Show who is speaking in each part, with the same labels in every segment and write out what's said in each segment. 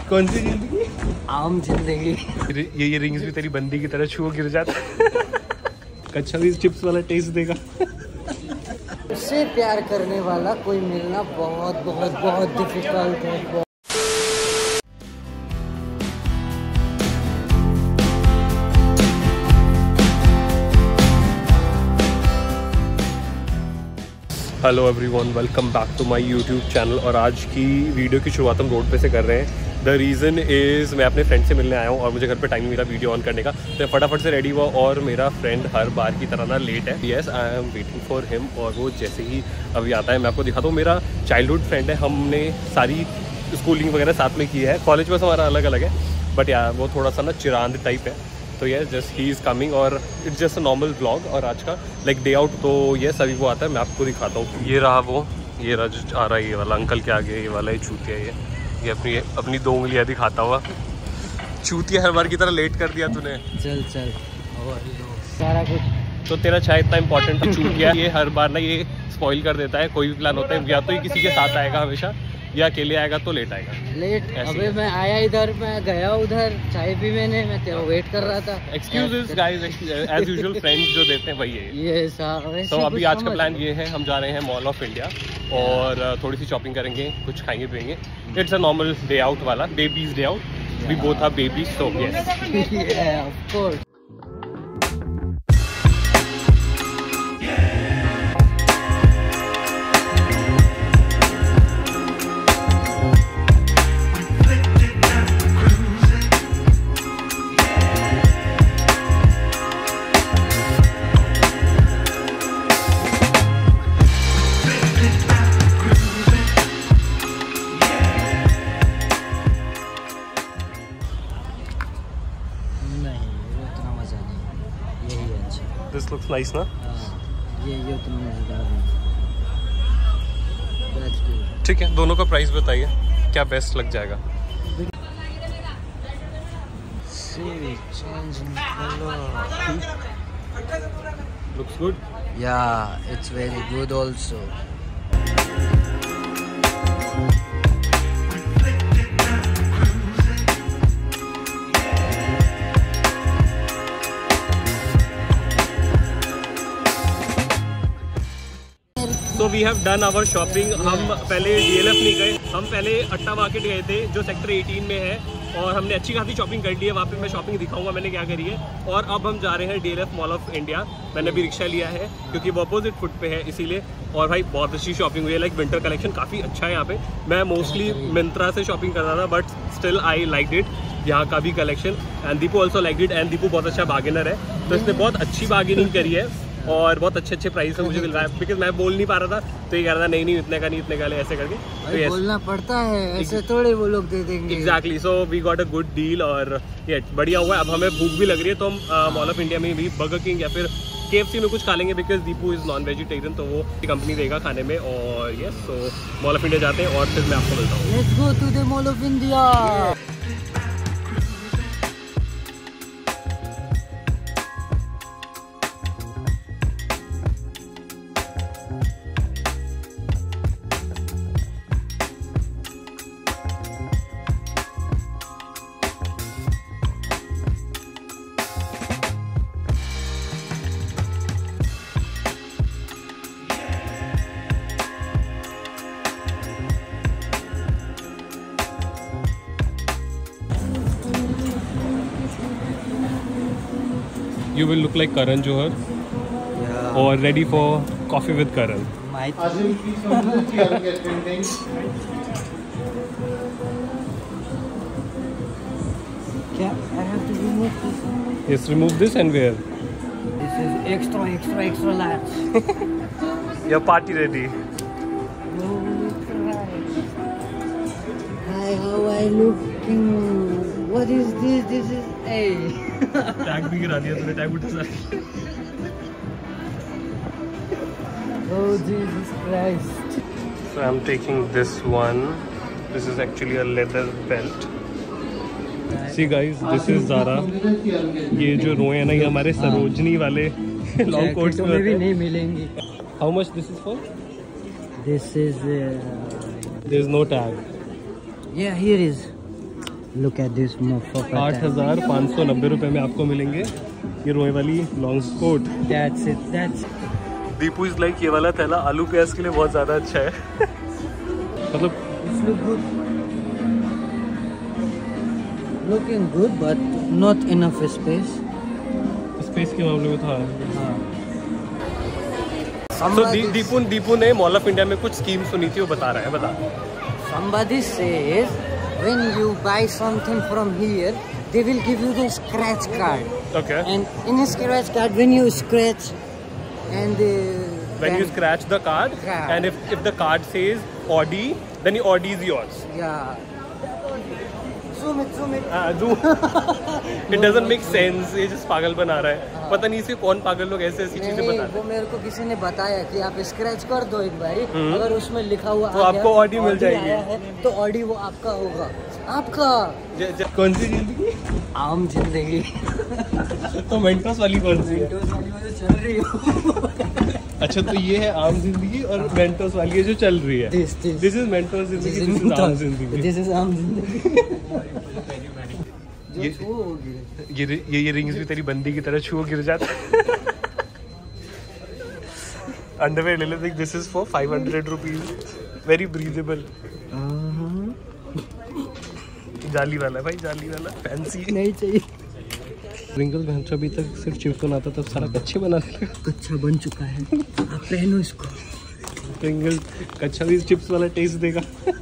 Speaker 1: कौन सी जिंदगी?
Speaker 2: आम जिंदगी।
Speaker 1: ये रिंग्स भी तेरी बंदी की तरह छुओ गिर जाता। कच्चा भी चिप्स वाला टेस्ट देगा।
Speaker 2: उससे प्यार करने वाला कोई मिलना बहुत बहुत बहुत डिफिकल्ट है।
Speaker 1: Hello everyone, welcome back to my YouTube channel. और आज की वीडियो की शुरुआत हम रोड पे से कर रहे हैं। द रीज़न इज़ मैं अपने फ्रेंड से मिलने आया हूँ और मुझे घर पे टाइम मिला वीडियो ऑन करने का, तो फटाफट से रेडी हुआ। और मेरा फ्रेंड हर बार की तरह ना लेट है। Yes, I am waiting for him. और वो जैसे ही अभी आता है मैं आपको दिखाता हूँ। मेरा चाइल्डहुड फ्रेंड है, हमने सारी स्कूलिंग वगैरह साथ में की है। कॉलेज बस हमारा अलग अलग है, बट यार वो थोड़ा सा ना चिरांद टाइप है। तो ये जस्ट ही इज़ कमिंग और it's just a normal blog. और आज का लाइक डे आउट, तो ये सभी वो आता है, मैं आपको दिखाता हूँ। ये रहा वो, ये रहा जो आ रहा है, ये वाला अंकल के आगे, ये वाला ही चूतिया। ये अपनी 2 उंगलियाँ दिखाता हुआ चूतिया। हर बार की तरह लेट कर दिया तूने।
Speaker 2: चल चल सारा कुछ
Speaker 1: तो तेरा चाय इतना इंपॉर्टेंट चूतिया। ये हर बार ना ये स्पॉइल कर देता है। कोई भी प्लान होता है, या तो ये किसी के साथ आएगा हमेशा, या अकेले आएगा तो लेट आएगा।
Speaker 2: लेट अबे मैं आया इधर, मैं गया उधर, चाय भी मैं तेरा वेट कर रहा था।
Speaker 1: Excuses guys, as usual friends जो देते हैं वही है ये। तो अभी आज का प्लान ये है, हम जा रहे हैं मॉल ऑफ इंडिया और थोड़ी सी शॉपिंग करेंगे, कुछ खाएंगे पिएंगे। It's a normal day out वाला, babies day out. We both are babies, so yes
Speaker 2: of course.
Speaker 1: This looks nice ना?
Speaker 2: ये उतना मजेदार नहीं।
Speaker 1: ठीक है, दोनों का प्राइस बताइए, क्या बेस्ट लग जाएगा? Looks good.
Speaker 2: Yeah it's very good also.
Speaker 1: तो we have done our shopping. हम पहले DLF नहीं गए, हम पहले अट्टा मार्केट गए थे जो सेक्टर 18 में है, और हमने अच्छी खासी शॉपिंग कर ली है। वहाँ पे मैं शॉपिंग दिखाऊंगा मैंने क्या करी है। और अब हम जा रहे हैं DLF मॉल ऑफ इंडिया। मैंने भी रिक्शा लिया है क्योंकि वो अपोजिट फुट पे है, इसीलिए। और भाई बहुत अच्छी शॉपिंग हुई है, लाइक विंटर कलेक्शन काफ़ी अच्छा है यहाँ पे। मैं मोस्टली मिंत्रा से शॉपिंग करता था, but still I like it, यहाँ का भी कलेक्शन। And Deepu also like it, and Deepu बहुत अच्छा बार्गेनर है, तो इसने बहुत अच्छी बार्गेनिंग करी है और बहुत अच्छे प्राइस में मुझे दिल रहा है। बिकॉज मैं बोल नहीं पा रहा था, तो ये कह रहा था नहीं इतने का नहीं, इतने का ले, ऐसे करके। तो yes,
Speaker 2: बोलना पड़ता है, ऐसे थोड़े वो लोग दे देंगे।
Speaker 1: Exactly, so we got a good deal और ये बढ़िया हुआ है। अब हमें भूख भी लग रही है, तो हम मॉल ऑफ इंडिया में भी बर्गर किंग या फिर KFC में कुछ खा लेंगे, because Deepu is non vegetarian, तो वो कंपनी देगा खाने में। और यस, तो मॉल ऑफ इंडिया जाते हैं और फिर मैं आपको मिलता हूँ।
Speaker 2: Let's go to the mall of India.
Speaker 1: You will look like Karan Johar, or ready for coffee with Karan.
Speaker 2: क्या? I have to remove this.
Speaker 1: Yes, remove this and wear.
Speaker 2: This is extra large.
Speaker 1: Your party ready.
Speaker 2: Holy Christ. Hi, how are you looking? What is this? This is
Speaker 1: tag भी गिरा दिया तूने, tag उठा सा।
Speaker 2: Oh Jesus Christ.
Speaker 1: So I'm taking this one. This is actually a leather belt. See guys, this is Zara. ये जो रोए हैं ना, ये हमारे सरोजनी वाले लॉन्ग कोट्स में
Speaker 2: भी नहीं मिलेंगी।
Speaker 1: How much this is for?
Speaker 2: This is
Speaker 1: there is no tag.
Speaker 2: Yeah, here is. Look at this motherfucker.
Speaker 1: 8,590 रुपये में आपको मिलेंगे ये रोए वाली long coat.
Speaker 2: That's it. That's.
Speaker 1: Deepu is like ये वाला थैला आलू प्याज के लिए बहुत ज़्यादा अच्छा है। मतलब
Speaker 2: Look good. Looking good, but not enough space.
Speaker 1: Space के मामले में था।
Speaker 2: हाँ।
Speaker 1: तो दीपू ने मॉल ऑफ इंडिया में कुछ स्कीम सुनी थी, वो बता रहा है, बता।
Speaker 2: Somebody says when you buy something from here, they will give you the scratch card.
Speaker 1: Okay.
Speaker 2: And in a scratch card, when you scratch, and
Speaker 1: when you scratch the card,
Speaker 2: Yeah.
Speaker 1: and if the card says Audi, then the Audi is yours.
Speaker 2: yeah. Zoom it.
Speaker 1: It doesn't make sense. ये just पागल बना रहा है। पता नहीं इसे कौन पागल लोग ऐसे ऐसी चीजें
Speaker 2: नहीं,
Speaker 1: बताते
Speaker 2: वो मेरे को किसी ने बताया कि आप स्क्रैच कर दो एक बारी, अगर उसमें लिखा हुआ
Speaker 1: तो आपको ऑडी मिल जाएगी।
Speaker 2: आया है, तो ऑडी वो आपका होगा। आपका
Speaker 1: कौन सी जिंदगी?
Speaker 2: आम जिंदगी।
Speaker 1: तो मेंटोस वाली कौन सी है?
Speaker 2: चल रही हो।
Speaker 1: अच्छा, तो ये है आम जिंदगी और मेंटोस वाली है जो चल रही है।
Speaker 2: This.
Speaker 1: दिस इज मेंटोस जिंदगी, दिस इज आम जिंदगी।
Speaker 2: This is आम जिंदगी।
Speaker 1: ये रिंग्स भी तेरी बंदी की तरह छुओ गिर जाता है। अंडरवेयर ले ले, this is for 500 rupees, very breathable. जाली वाला है भाई, जाली वाला, फैंसी
Speaker 2: नहीं चाहिए।
Speaker 1: रिंगल भैंस अभी तक सिर्फ चिप्स बनाता था, सारा कच्चे बना देगा।
Speaker 2: कच्चा बन चुका है, आप पहनो इसको।
Speaker 1: रिंगल कच्चा भी चिप्स वाला टेस्ट देगा।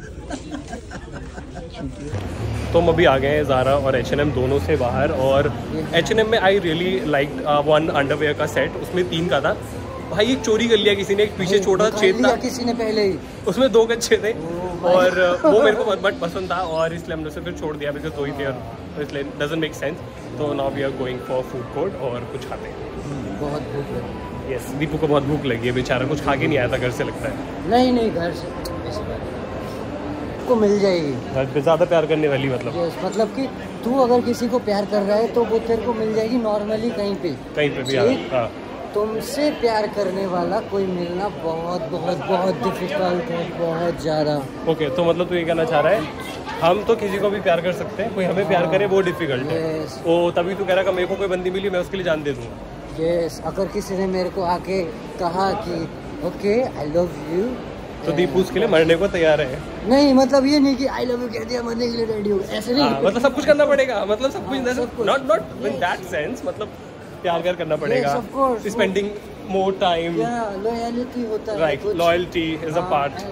Speaker 1: तो हम अभी आ गए हैं ज़ारा और H&M दोनों से बाहर, और H&M में I really like one underwear का सेट, उसमें 3 का था भाई। एक चोरी कर लिया किसी ने, एक पीछे छोटा सा छेद था,
Speaker 2: किसी ने पहले ही,
Speaker 1: उसमें 2 कच्चे थे, और वो मेरे को बहुत बसंद था, और इसलिए हमने उसे फिर छोड़ दिया, बिकॉज 2 ही थे, और इसलिए डजंट मेक सेंस। तो now we are going for food court और कुछ खाते हैं।
Speaker 2: बहुत भूख लगी।
Speaker 1: यस, दीपू को बहुत भूख लगी है, बेचारा कुछ खा के नहीं आया था घर से, लगता है।
Speaker 2: नहीं घर से ऐसी बात को मिल जाएगी।
Speaker 1: ज़्यादा प्यार करने वाली मतलब।
Speaker 2: Yes, मतलब कि तू अगर किसी को प्यार कर रहा है तो वो तेरे को मिल जाएगी नॉर्मली कहीं पे
Speaker 1: भी। हाँ,
Speaker 2: तुमसे प्यार करने वाला कोई मिलना बहुत बहुत बहुत डिफिकल्ट है, बहुत ज़्यादा।
Speaker 1: ओके, तो मतलब तू ये कहना चाह रहा है हम तो किसी को भी प्यार कर सकते हैं, कोई हमें प्यार करे वो डिफिकल्ट है। ओ तभी तू कह रहा है मेरे को कोई बंदी मिली मैं उसके लिए जान दे दूँगा।
Speaker 2: यस, अगर किसी ने मेरे को आके कहा कि ओके आई लव यू,
Speaker 1: तो दीपू उसके लिए मरने को तैयार है।
Speaker 2: नहीं मतलब ये नहीं कि आई लव यू कह दिया मरने के लिए रेडी हो, ऐसे नहीं।
Speaker 1: मतलब सब कुछ करना पड़ेगा, मतलब सब कुछ, नॉट इन दैट सेंस, मतलब प्यार करना पड़ेगा, स्पेंडिंग मोर टाइम,
Speaker 2: लॉयल्टी होता है,
Speaker 1: right, loyalty is a part.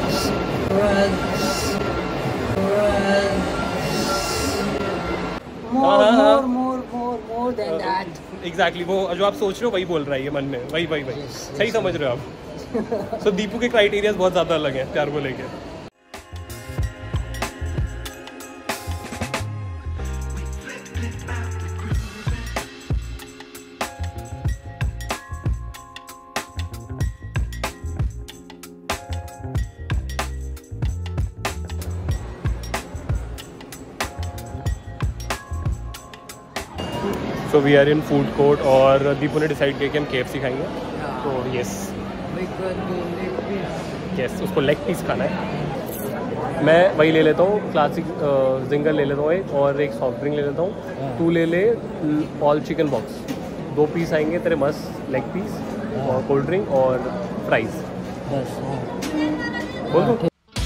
Speaker 2: more than that.
Speaker 1: Exactly, वो जो आप सोच रहे हो वही बोल रहा है ये मन में, वही सही समझ रहे हो आप। So दीपू के क्राइटेरिया बहुत ज़्यादा अलग हैं प्यार को लेके। So we are in food court, और दीपू ने डिसाइड किया कि हम KFC खाएंगे, तो यस, उसको लेग पीस खाना है। मैं वही ले लेता हूँ, क्लासिक जिंगर ले लेता हूँ एक, और एक सॉफ्ट ड्रिंक ले लेता हूँ। तू ले ले ऑल चिकन बॉक्स, 2 पीस आएंगे तेरे मस्त लेग पीस, और कोल्ड ड्रिंक और फ्राइज। बोल दो।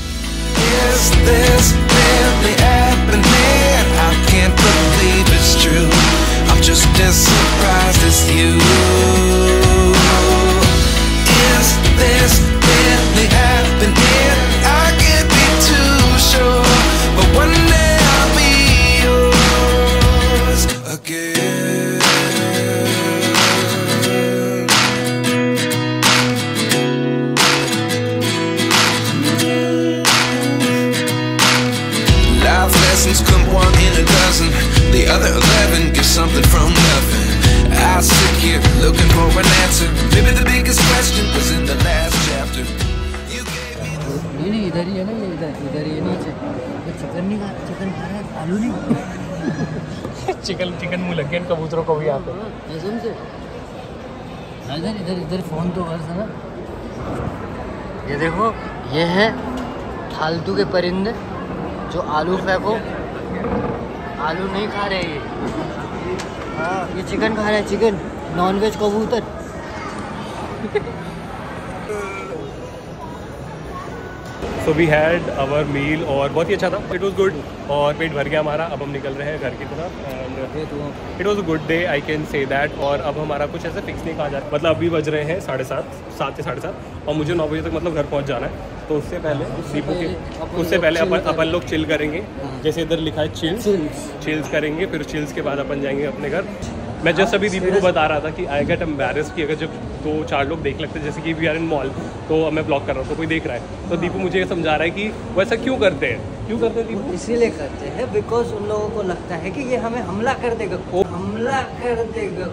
Speaker 3: Just as surprised as you. Is this really happening? I can't be too sure, but one day I'll be yours again. Life lessons come 1 in a dozen. The other 11 get something from nothing. I sit here looking for an answer. Maybe the biggest question was in the last chapter. You gave me
Speaker 2: नहीं इधर ही है ना, ये इधर ही है नीचे। ये chicken नहीं खा, चिकन खा रहा है, आलू नहीं।
Speaker 1: चिकन मुँह लग गया कबूतरों को भी यहाँ पे।
Speaker 2: कसम से। इधर फोन तो कर ना। ये देखो, ये है फालतू के परिंदे जो आलू फेंको आलू नहीं खा रहे ये। हाँ, ये चिकन खा रहा है, चिकन, नॉनवेज कबूतर।
Speaker 1: So we had our meal और बहुत ही अच्छा था, इट वॉज गुड और पेट भर गया हमारा। अब हम निकल रहे हैं घर की तरफ and it was a good day, I can say that. और अब हमारा कुछ ऐसे फिक्स नहीं कहा जा रहा, मतलब अभी बज रहे हैं 7:30 से 7:30 और मुझे 9 बजे तक मतलब घर पहुंच जाना है। तो उससे पहले दीपू के उससे पहले अपन लोग चिल करेंगे, जैसे इधर लिखा है चिल्स करेंगे, फिर चिल्स के बाद अपन जाएंगे अपने घर। मैं जस्ट अभी दीपू को बता रहा था कि आई गेट एम्बैरेस कि अगर जब 2-4 लोग देख लगते हैं, जैसे कि वी आर इन मॉल, तो मैं ब्लॉग कर रहा हूँ तो कोई देख रहा है, तो दीपू मुझे ये समझा रहा है कि वो ऐसा क्यों करते हैं दीपू?
Speaker 2: इसीलिए करते हैं बिकॉज उन लोगों को लगता है कि ये हमें हमला कर देगा, हमला कर देगा।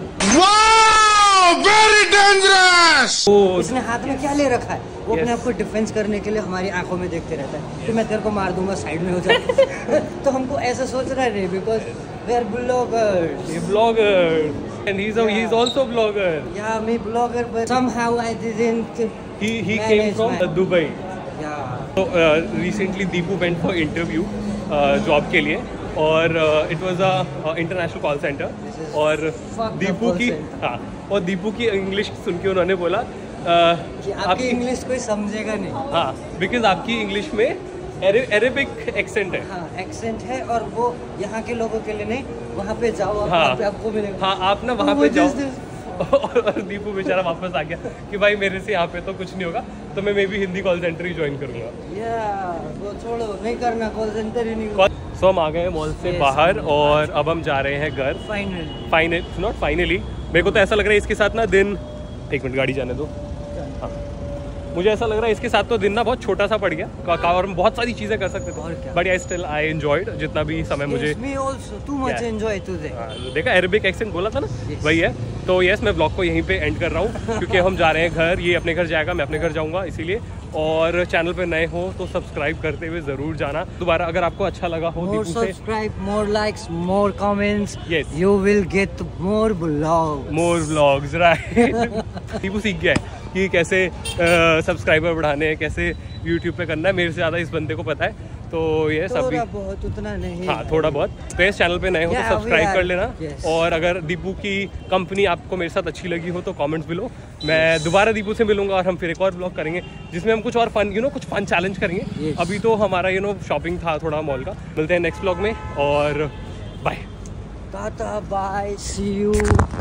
Speaker 3: Very dangerous!
Speaker 2: इसने हाथ में क्या ले रखा है? वो अपने आप को डिफेंस करने के लिए हमारी आंखों में देखते रहता है कि मैं तेरे को मार दूंगा, साइड में हो जा। तो हमको ऐसा सोचना नहीं, because we are
Speaker 1: blogger and he's also blogger.
Speaker 2: Yeah, me blogger, but somehow I didn't.
Speaker 1: He came from Dubai.
Speaker 2: Yeah.
Speaker 1: So recently Deepu went for interview job के लिए और it was a international call center और दीपू की और दीपू की English सुन के उन्होंने बोला
Speaker 2: कि आपकी इंग्लिश कोई समझेगा नहीं।
Speaker 1: हाँ, बिकॉज आपकी इंग्लिश में अरेबिक एक्सेंट है।
Speaker 2: हाँ, एक्सेंट है और वो यहाँ के लोगों के लिए नहीं, वहाँ पे जाओ, वहाँ पे आपको मिलेगा।
Speaker 1: हाँ, आप ना वहाँ पे जाओ। और दीपू बेचारा वापस आ गया कि भाई मेरे से यहाँ पे तो कुछ नहीं होगा, तो मैं भी हिंदी कॉल सेंटर ही ज्वाइन करूँगा।
Speaker 2: वो छोड़ो, नहीं करना, कॉल सेंटर ही नहीं।
Speaker 1: सो हम आ गए मॉल से बाहर और अब हम जा रहे हैं घर। फाइनली मेरे को तो ऐसा लग रहा है इसके साथ ना दिन, एक मिनट गाड़ी जाने दो। हाँ, मुझे ऐसा लग रहा है इसके साथ तो दिन ना बहुत छोटा सा पड़ गया और हम बहुत सारी चीज़ें कर सकते थे, बट आई एंजॉयड जितना भी समय मुझे। देखा अरेबिक एक्सेंट बोला था ना, वही है। तो यस, मैं ब्लॉग को यहीं पे एंड कर रहा हूँ क्योंकि हम जा रहे हैं घर, ये अपने घर जाएगा, मैं अपने घर जाऊँगा, इसीलिए। और चैनल पे नए हो तो सब्सक्राइब करते हुए ज़रूर जाना। दोबारा अगर आपको अच्छा लगा हो,
Speaker 2: more subscribe, more likes, more comments, yes, you will get more vlogs,
Speaker 1: right? Deepu सीख गया है कि कैसे सब्सक्राइबर बढ़ाने हैं, कैसे यूट्यूब पे करना है। मेरे से ज़्यादा इस बंदे को पता है, तो ये सभी
Speaker 2: बहुत उतना नहीं।
Speaker 1: हाँ, थोड़ा बहुत। तो इस चैनल पे नए हो तो सब्सक्राइब कर लेना। और अगर दीपू की कंपनी आपको मेरे साथ अच्छी लगी हो तो कमेंट्स मिलो। मैं दोबारा दीपू से मिलूंगा और हम फिर एक और ब्लॉग करेंगे जिसमें हम कुछ और फन कुछ फन चैलेंज करेंगे। अभी तो हमारा शॉपिंग था थोड़ा मॉल का। मिलते हैं नेक्स्ट ब्लॉग में और bye.
Speaker 2: Tata, bye, see you.